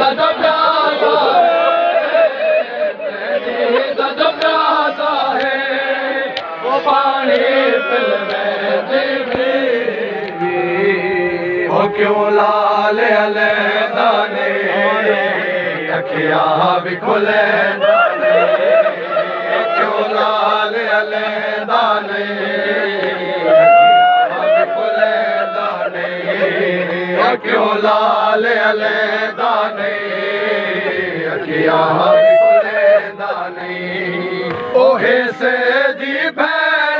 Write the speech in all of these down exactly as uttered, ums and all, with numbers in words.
क्यों लाल अलैदा ने अखियां भी खुले क्यों लाल अलैदा ने अखियां भी खुले दाने क्यों लाल अलैदा ने अखियां भी खुले दाने ओहे से दी भैन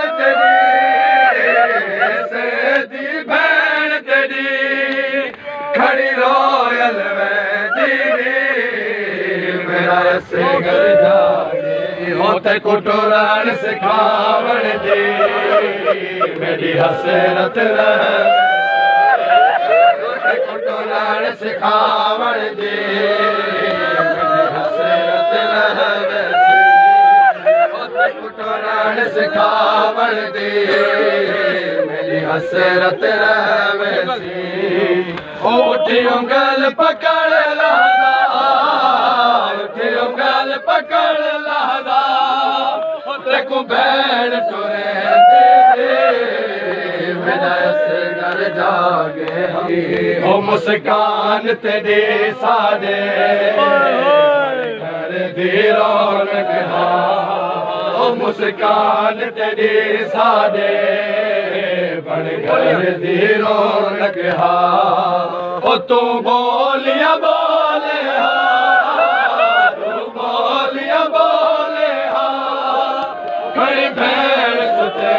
तेरी से दी भैन तेरी खड़ी रोयल में दीदी मेरा से घर जाए होते कुटुरान सिखावण दी मेरी हसरत होते कुटुरान सिखावण दी मेरी हसरत होते कुटुरान सिखावण दी मेरी हसरत रहवेसी उठी उंगल पकड़ लादा उठी उंगल पकड़ लादा तेको बैठ टुरे मेरा से डर जागे ओ मुस्कान तेरी सादे घर दी रौनक ओ मुस्कान तेरी सादे बड़ घर दी रौनक हा ओ तू बोलिया बोले हा तू बोलिया बोले हा खड़ी भैन सुते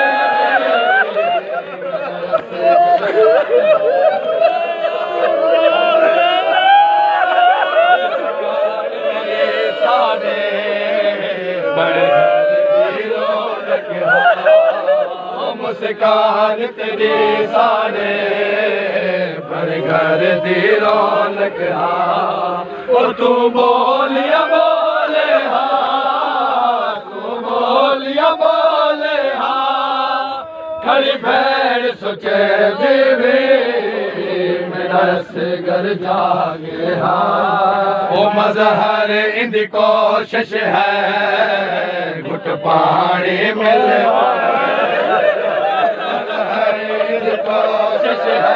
सारे बड़े घर दी रौनक हा मुस्कान तेरी सारे पर घर दी रौनक हा ओ तू बोलिया बोले हा तू बोलिया बोले हा खड़ी भैन सोचे देवी मेरा से घर जागे हा ओ मजहर इंदी कोशिश है घुट पानी मिले कोशिश है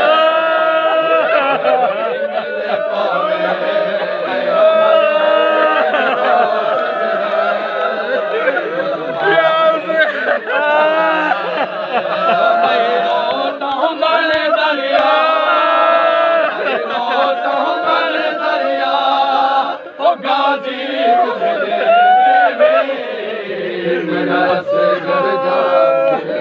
गाजी मेरा से घर जागे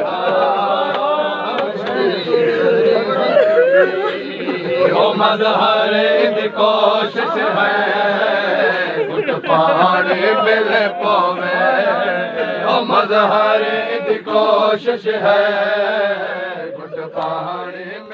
ओ मजहर इंदी कोशिश है घुट पानी मिल पावे ओ मजहर इंदी कोशिश है घुट पानी